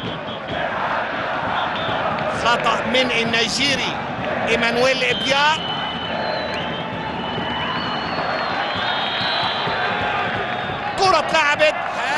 خطأ من النيجيري ايمانويل ابيا. كرة اتلعبت.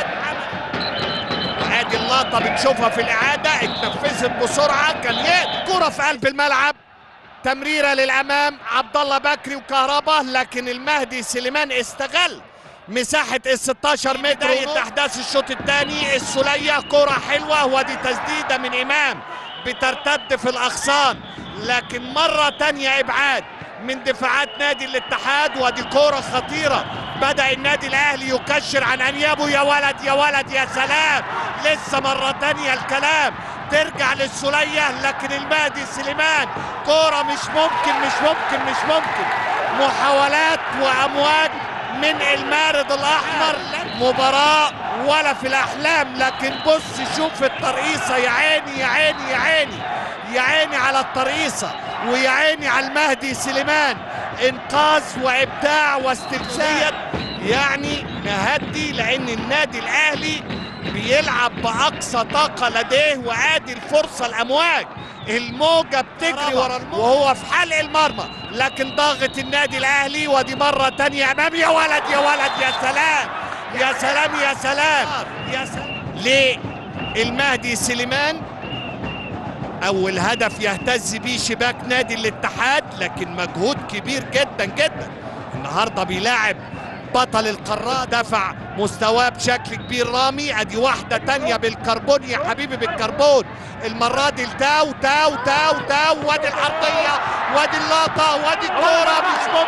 ادي اللقطة بنشوفها في الإعادة، اتنفذت بسرعة. كان كرة في قلب الملعب، تمريرة للأمام عبد الله بكري وكهربا، لكن المهدي سليمان استغل مساحة ال 16 متر. بداية أحداث الشوط الثاني. السولية كرة حلوة، ودي تسديدة من إمام بترتد في الأغصان، لكن مرة تانية إبعاد من دفاعات نادي الاتحاد. ودي كرة خطيرة بدأ النادي الأهلي يكشر عن أنيابه. يا ولد يا ولد يا سلام، لسه مرة تانية الكلام ترجع للسولية، لكن المهدي سليمان كرة مش ممكن. محاولات وأمواج من المارد الأحمر، مباراة ولا في الأحلام. لكن بص شوف الترقيصة، يا عيني يا عيني يا عيني يا عيني على الترقيصة، ويا عيني على المهدي سليمان. إنقاذ وإبداع واستفزازية، يعني نهدي، لأن النادي الأهلي بيلعب بأقصى طاقة لديه. وادي الفرصة، الأمواج، الموجة بتجري ورا الموجة وهو في حلق المرمى، لكن ضاغط النادي الأهلي. ودي مرة تانية أمام. يا ولد يا ولد يا سلام يا سلام يا سلام يا سلام للمهدي سليمان. أول هدف يهتز بيه شباك نادي الاتحاد، لكن مجهود كبير جدا جدا. النهارده بيلاعب بطل القارات، دفع مستواه بشكل كبير. رامي ادي واحده تانية بالكربون يا حبيبي، بالكربون المره دي. التاو تاو تاو تاو، وادي العرضيه، وادي اللقطه، وادي الكوره.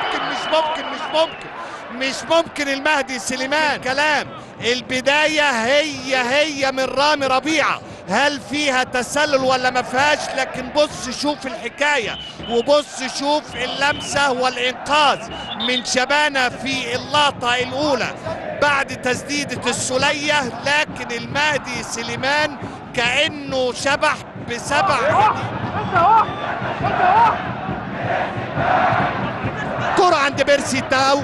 مش ممكن المهدي سليمان. كلام البدايه هي من رامي ربيعه، هل فيها تسلل ولا ما فيهاش؟ لكن بص شوف الحكايه، وبص شوف اللمسه والانقاذ من شبانه في اللقطه الاولى بعد تسديده السوليه. لكن المهدي سليمان كانه شبح بسبع. كرة عند بيرسي تاو،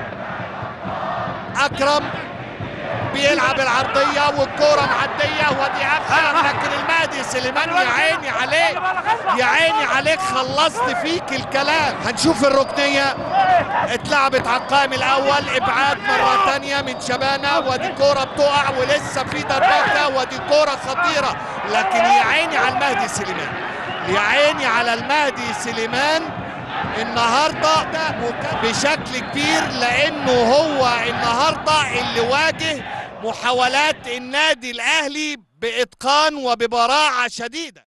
اكرم بيلعب العرضيه والكوره معديه، ودي اخر. لكن المهدي سليمان يا عيني عليك يا عيني عليك، خلصت فيك الكلام. هنشوف الركنيه اتلعبت على القائم الاول، ابعاد مره ثانيه من شبانه. ودي كوره بتقع ولسه في ضربات، ودي كوره خطيره. لكن يا عيني على المهدي سليمان، يا عيني على المهدي سليمان النهارده بشكل كبير، لانه هو النهارده اللي واجه محاولات النادي الاهلي باتقان وببراعه شديده.